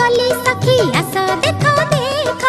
गली सखी आस देखा देखा।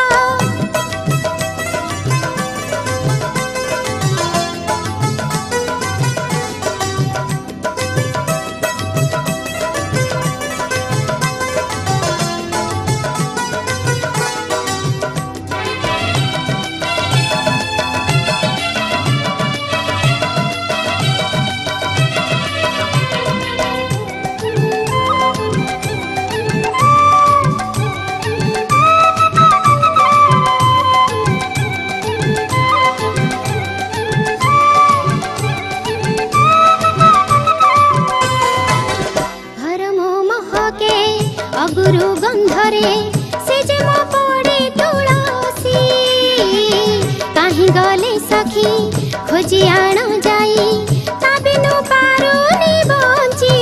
अगुरु गंधरे से जे मो पड़े तुलसी कहीं गले सखी खोजी आण जाई ता बिनु पारुनी बंची।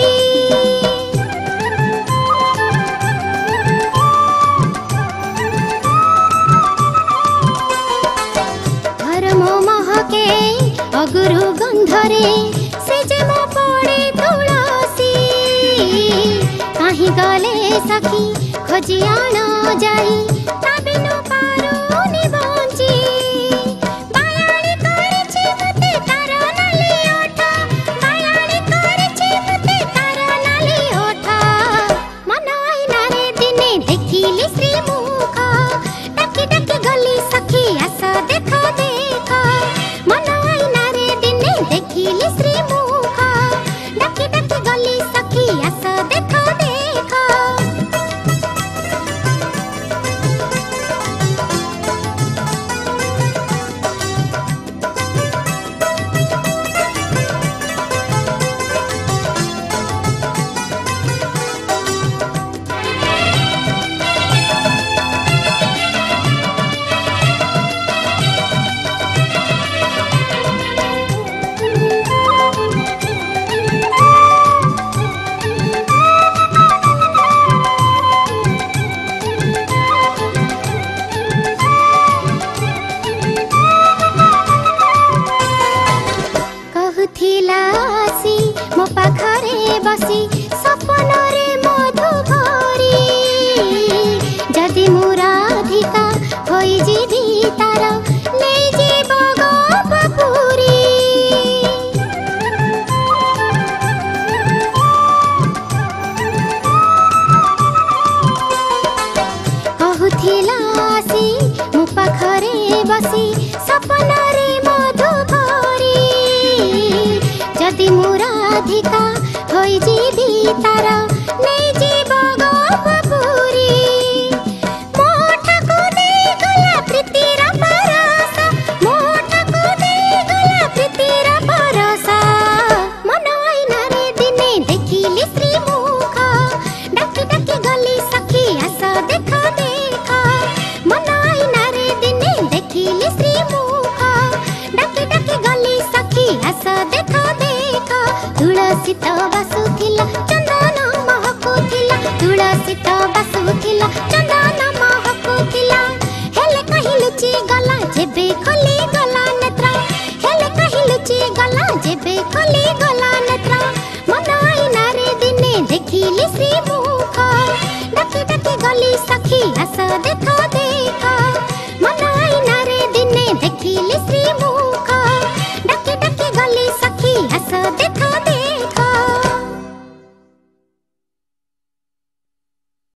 घर मो महके अगुरु गंधरे से जे मो पड़े तुलसी कहीं गले सखी खोजी आण जाई ता बिनु पारुनी बंची। बायाणी करिछि मते तार नाली ओठ, बायाणी करिछि मते तार नाली ओठ। मन आईनारे दिने देखिली श्रीमुख डाकी डाकी गली सखी आस देखा देखा। मन आईनारे दिने देखिली श्रीमुख डाकी डाकी गली सखी आस देखा देखा। कहूथिलासी मो पाखरे बसी सपनरे मधु भरी जदि मुराधिका होई जीवी तार ले जीव गोपपुरी। कहूथिलासी मो पाखरे बसी सपनरे मधु भरी जदि मुराधिका होई जीवी तार ले जीव गोपपुरी। मोठको देई गला प्रीतिर परस, मोठको देई गला प्रीतिर परस। मन आईनारे दिने देखिली श्रीमुख डाकी डाकी गली सखी आस देखा देखा। मन आईनारे दिने देखिली श्रीमुख डाकी डाकी गली सखी आस देखा देखा। तुलसी तो बासुथिला चंदन महकुथिला, तुलसी तो बासुथिला चंदन महकुथिला। हेले कहीं लुचि गला जेबे खोली गला नेत्र, हेले कहीं लुचि गला जेबे खोली गला नेत्र। मन आईनारे दिने देखिली श्रीमुख डाकी डाकी गली सखी आस देखा देखा। मन आईनारे दिने देखिली श्रीमुख डाकी डाकी गली सखी आस देखा।